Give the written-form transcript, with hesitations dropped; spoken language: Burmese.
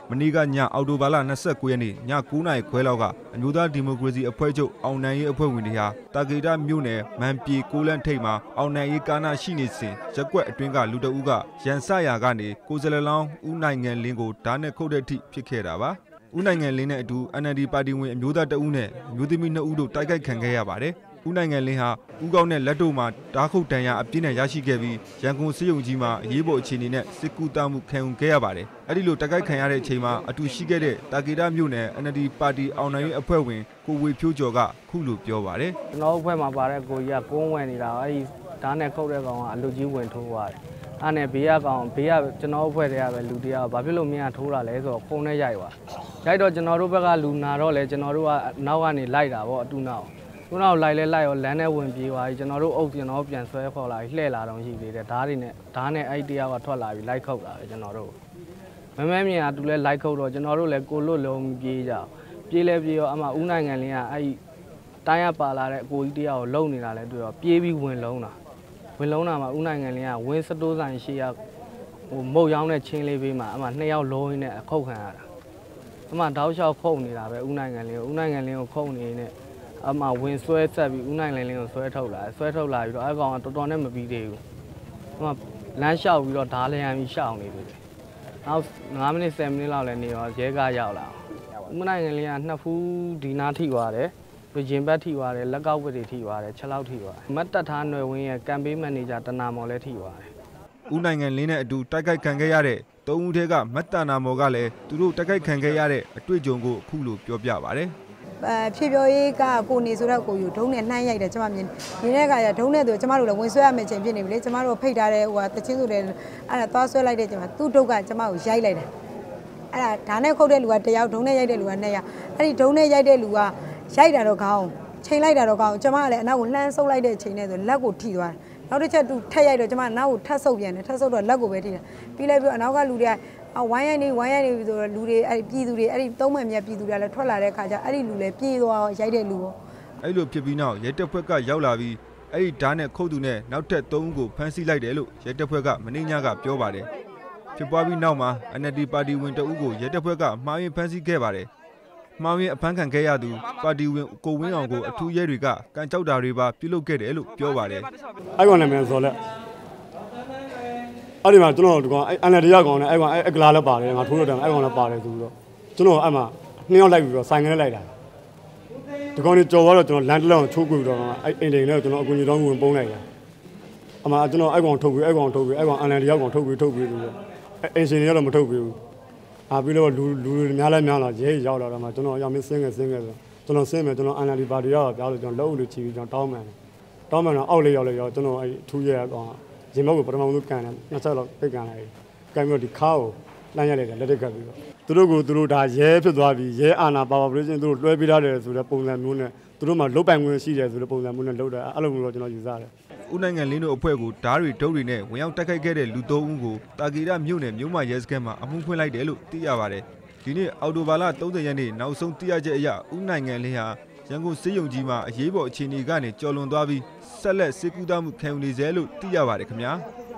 မနေ့ကညအော်တိုဘာလ29ရက်နေ့ည9နာရီခွဲလောက်က အမျိုးသားဒီမိုကရေစီအဖွဲ့ချုပ်အောင်နိုင်ရေးအဖွဲ့ဝင်တွေဟာတာဂေတမြို့နယ်မန်ပြေကိုလန့်ထိပ်မှာအောင်နိုင်ရေးကားနာရှိနေစဉ်ရက်ကွက်အတွင်းကလူတအုပ်ကရန်စရာကနေကိုယ်စားလှယ်လောင်းဦးနိုင်ငံလင်းကိုဓာတ်နဲ့ခုတ်တဲ့အထိဖြစ်ခဲ့တာပါဦးနိုင်ငံလင်းနဲ့အတူ NLD ပါတီဝင်အမျိုးသားတဦးနဲ့အမျိုးသမီး2ဦးတို့တိုက်ခိုက်ခံခဲ့ရပါတယ်ဦးနိုင်ငံလင်းဟာဦးကောင်းနဲ့လက်တို့မှာဓာတ်ခုတ်တန်ရာအပြင်းနဲ့ရရှိခဲ့ပြီးရန်ကုန်စစ်ရုံကြီးမှာအရေးပေါ်အခြေအနေနဲ့စစ်ကူတာမှုခံယူခဲ့ရပါတယ်အဲ့ဒီလိုတိုက်ခိုက်ခံရတဲ့အချိန်မှာအတူရှိခဲ့တဲ့တာဂေတမြို့နယ် NLD ပါတီအောင်နိုင်ရေးအဖွဲ့ဝင်ကိုဝေဖြိုးကျော်ကခုလိုပြောပါတယ်ကျွန်တော်အဖွဲ့မှာပါတဲ့ကိုကြီးကကုန်းဝင်နေတာအဲ့ဒီဓာတ်နဲ့ခုတ်တဲ့ကောင်ကအလူကြီးဝင်ထိုးသွားတယ်အဲ့နဲ့ဘေးကကျွန်တော်အဖွဲ့တွေကပဲလူတရားဘာဖြစ်လို့မင်းကထိုးတာလဲဆိုတော့ခုံနဲ့ရိုက်သွားရိုက်တော့ကျွန်တော်တို့ဘက်ကလူနာတော့လေကျွန်တော်တို့ကနောက်ကနေလိုက်တာပေါ့အတူနောက်ခုနကလိုက်ရောလမ်းထဲဝင်ပြေးသွားပြီကျွန်တော်တို့အုပ်ကျွန်တော်ပြန်ဆွဲခေါ်လာပြီးလှည့်လာတော့ရှိသေးတယ်ဓာတ်နဲ့အဲ့တရားကထွက်လာပြီးလိုက်ခုတ်လာတယ်ကျွန်တော်တို့မမဲမြင်ကတူလဲလိုက်ခုတ်တော့ကျွန်တော်တို့လည်းကိုလွတ်လုံးပြေးကြပြေးလဲပြေးရောအမှဦးနိုင်ငံလင်းကအဲ့တိုင်းရပါလာတဲ့အကိုကြီးတရားကိုလုံနေတာလဲတွေ့တော့ပြေးပြီးဝင်လုံးတာမှာဦးနိုင်ငံလင်းကဝင်းစတိုးဆိုင်ရှိရဟိုမုတ်ရောင်းတဲ့ချင်းလေးပေးမှာအမှ2ယောက်လုံးရင်းနဲ့အခုတ်ခံရတာအမှတောက်လျှောက်ခုတ်နေတာပဲဦးနိုင်ငံလင်းကိုခုတ်နေတဲ့အမှဝင်ဆွဲဆက်ပြီးဦးနိုင်ငံလင်းကိုဆွဲထုတ်လာပြီးတော့အဲ့ကောင်ကတော်တော်နဲ့မပြီးသေးဘူးအမှလမ်းလျှောက်ပြီးတော့ဓာလျံပြီးရှောင်နေပြီနောက်9မိနစ်10မိနစ်လောက်လည်းနေတော့ရဲကားရောက်လာဦးနိုင်ငံလင်းက2ဖူးဒီနာထိသွားတယ်ရင်ဘတ်ထိသွားတယ်လက်ကောက်ဝတ်တွေထိသွားတယ်6လောက်ထိသွားတယ်မတ်တက်ထားຫນွယ်ဝင်းရဲ့ကမ်ပိန်းမန်နေဂျာတနာမော်လည်းထိသွားတယ်ဦးနိုင်ငံလင်းနဲ့အတူတိုက်ခိုက်ခံခဲ့ရတဲ့3ဦးထဲကမတ်တနာမော်ကလည်းသူတို့တိုက်ခိုက်ခံခဲ့ရတဲ့အတွေ့အကြုံကိုအခုလိုပြောပြပါတယ်ဖြည့်ပြောရေးကကိုနေဆိုတော့ကိုယူဒုံးနဲ့နှမ်းရိုက်တယ်ကျမမြင်နေတဲ့အခါကျဒုံးနဲ့ဆိုကျမတို့လည်းဝင်ဆွဲရမယ့်ချိန်ဖြစ်နေပြီလေကျမတို့ဖိတ်ထားတဲ့ဟိုတချင်းဆိုတဲ့အဲ့ဒါသွားဆွဲလိုက်တဲ့ချိန်မှာသူ့ဒုတ်ကကျမကိုရိုက်လိုက်တယ်အဲ့ဒါဓာတ်နဲ့ခုတ်တဲ့လူက1ယောက်ဒုံးနဲ့ရိုက်တဲ့လူက2ယောက်အဲ့ဒီဒုံးနဲ့ရိုက်တဲ့လူကရိုက်တာတော့ကောင်းချိန်လိုက်တာတော့ကောင်းကျမကလည်းအနောက်ကိုလှမ်းဆုပ်လိုက်တဲ့ချိန်နဲ့ဆိုလက်ကိုထိသွားတယ်နောက်တစ်ချက်သူထက်ရိုက်တော့ကျမနောက်ကိုထက်ဆုပ်ပြန်တယ်ထက်ဆုပ်တော့လက်ကိုပဲထိတယ်ပြီးလိုက်ပြီးအနောက်ကလူတွေကဝိုင်းရိုက်နေပြီဆိုတော့လူတွေအဲ့ပြည်သူတွေအဲ့ဒီသုံးမှန်မြတ်ပြည်သူတွေလည်းထွက်လာတဲ့အခါကျအဲ့ဒီလူလည်းပြေးသွားရိုက်တဲ့လူရောအဲ့လိုဖြစ်ပြီးနောက်ရဲတပ်ဖွဲ့ကရောက်လာပြီးအဲ့ဒီဓာတ်နဲ့ခုတ်သူနဲ့နောက်ထပ်3ဦးကိုဖမ်းဆီးလိုက်တယ်လို့ရဲတပ်ဖွဲ့ကမနေ့ညကပြောပါတယ်ဖြစ်ပွားပြီးနောက်မှာ NLD ပါတီဝင်တအုပ်ကိုရဲတပ်ဖွဲ့ကမှားယွင်းဖမ်းဆီးခဲ့ပါတယ်မှားယွင်းအဖမ်းခံခဲ့ရသူပါတီဝင်ကိုဝင်းအောင်ကိုအထူးရဲတွေကကန်ကြောက်တာတွေပါပြုလုပ်ခဲ့တယ်လို့ပြောပါတယ်အဲ့ကောင်လည်းမြန်စော်လက်အဲ့ဒီမှာကျွန်တော်ဒီကောင်အဲ့ NLD ရကောင်နဲ့အဲ့ကောင်အဲ့ကလာလည်းပါတယ်ငါထိုးလို့တယ်အဲ့ကောင်လည်းပါတယ်ဆိုပြီးတော့ကျွန်တော်အဲ့မှာ2ယောက်လိုက်ပြီးတော့ဆိုင်ကနေလိုက်တာဒီကောင်ကြီးကြော်သွားတော့ကျွန်တော်လမ်းတစ်လောက်ချိုးကွေပြီးတော့အဲ့အိမ်တိန်လည်းကျွန်တော်အကူကြီးတောင်းဝင်ပုံးလိုက်တာအမှကျွန်တော်အဲ့ကောင်ထုတ်ပြီးအဲ့ကောင် NLD ရကောင်ထုတ်ပြီးဆိုတော့အိမ်ရှင်တွေကတော့မထုတ်ပြီးဘူးပြီးတော့လူတွေများလာရဲရောက်လာတော့မှကျွန်တော်ရောက်မင်းဆင်းခဲ့ဆိုကျွန်တော်ဆင်းမယ်ကျွန်တော် NLD ပါတီရောက်ပြားလို့ကျွန်တော်လက်အုပ်လို့ချီပြီးကျွန်တော်တောင်းမှန်တော့အောက်လေးရောက်ကျွန်တော်အဲ့ထူးရဲကောင်ရင်မောက်ကိုပထမဆုံးကန်တယ်2ချက်လောက်ပိတ်ကန်လိုက်ကန်ပြီးတော့ဒီခါကိုလှမ်းရလိုက်တယ်လက်တက်ကပ်ပြီးတော့သူတို့ဒါရဲဖြစ်သွားပြီးရဲအာဏာပါဝါပရိရှင်သူတို့လွှဲပေးထားတယ်ဆိုတဲ့ပုံစံမျိုးနဲ့သူတို့မှလုတ်ပိုင်ခွင့်ရှိတယ်ဆိုတဲ့ပုံစံမျိုးနဲ့လုပ်တာအဲ့လိုမျိုးတော့ကျွန်တော်ယူဆတယ်ဦးနိုင်ငံလင်းတို့အဖွဲ့ကိုဓာတ်တွေဒုတ်တွေနဲ့ဝင်ရောက်တိုက်ခိုက်ခဲ့တဲ့လူ3ဦးကိုတာဂေတမြို့နယ်မြို့မရဲစခန်းမှာအမှုဖွင့်လိုက်တယ်လို့သိရပါတယ်ဒီနေ့အော်တိုဘာလ30ရက်နေ့နောက်ဆုံးသိရချက်အရဦးနိုင်ငံလင်းဟာရန်ကုန်စစ်ရုံကြီးမှာအရေးပေါ်အခြေအနေကနေကျော်လွန်သွားပြီးဆက်လက်စစ်ကူတာမှုခံယူနေစေလို့သိရပါတယ်ခင်ဗျာ